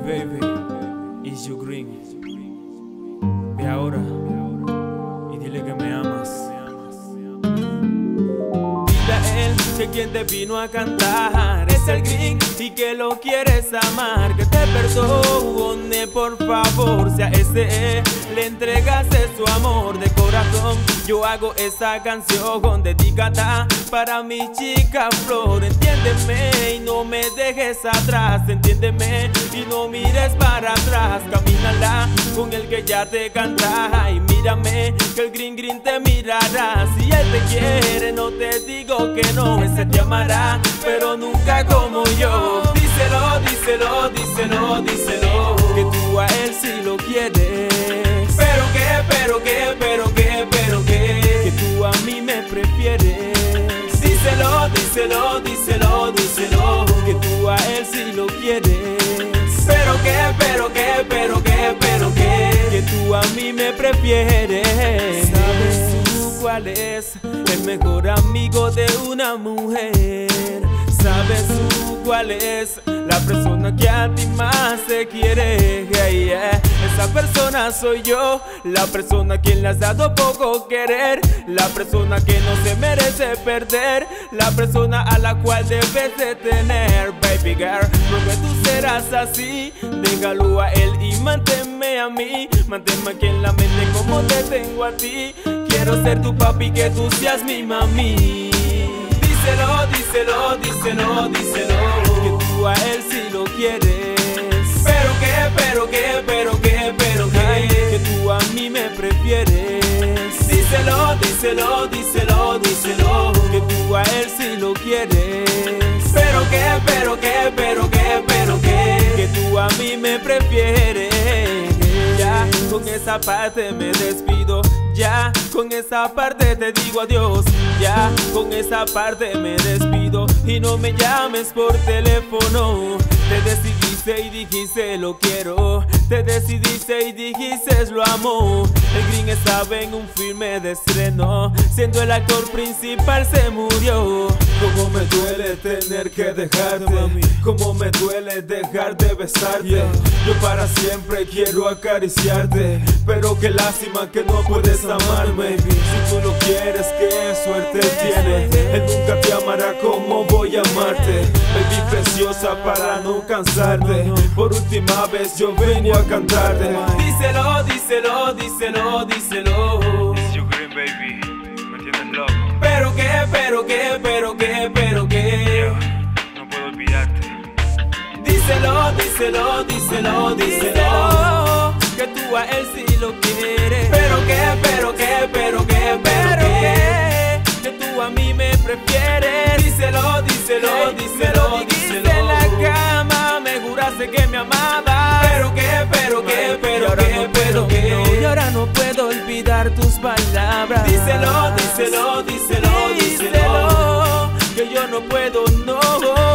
baby, it's you green. Ve ahora y dile que me amas. Dile a él que quien te vino a cantar es el green y que lo quieres amar. Que te perdone, por favor, si a ese le entregaste su amor de corazón. Yo hago esa canción dedicada para mi chica Flor. Entiéndeme y no me dejes atrás. Entiéndeme y no mires para atrás. Camínala con el que ya te canta. Y mírame que el green te mirará. Si él te quiere no te digo que no. Ese te amará pero nunca como yo. Díselo, díselo, díselo, díselo, que tú a él sí lo quieres. Pero que tú a mí me prefieres. Díselo, díselo, díselo, díselo, que tú a él sí lo quieres. Que tú a mí me prefieres. ¿Sabes tú cuál es el mejor amigo de una mujer? ¿Sabes tú cuál es la persona que a ti más te quiere? Esa persona soy yo, la persona a quien le has dado poco querer, la persona que no se merece perder, la persona a la cual debes de tener. Baby girl, porque tú serás así, déjalo a él y manténme a mí. Manténme aquí en la mente como te tengo a ti. Quiero ser tu papi, que tú seas mi mami. Díselo, díselo, díselo, díselo, que tú a él sí lo quieres. Que tú a mí me prefieres. Díselo, díselo, díselo, díselo, que tú a él sí lo quieres. Que tú a mí me prefieres. Ya con esa parte me despido. Ya con esa parte te digo adiós. Ya con esa parte me despido. Y no me llames por teléfono. Te decidiste y dijiste lo quiero. Te decidiste y dijiste lo amo. El green estaba en un filme de estreno. Siendo el actor principal se murió. Cómo me duele tener que dejarte. Cómo me duele dejar de besarte. Yo para siempre quiero acariciarte. Pero qué lástima que no puedes amarme. Si tú lo quieres, qué suerte tienes. Él nunca te amará como voy a amarte. Baby preciosa, para no cansarte, por última vez yo vengo a cantarte. Díselo, díselo, díselo, díselo. It's you green, baby, me tienes loco. Pero que No puedo olvidarte. díselo, díselo, díselo, díselo, que tú a él sí lo quieres. Que tú a mí me prefieres. Díselo, díselo, díselo, díselo. En la cama me juraste que me amabas. Y ahora no puedo olvidar tus palabras. Díselo, díselo, díselo, díselo, que yo no puedo, no.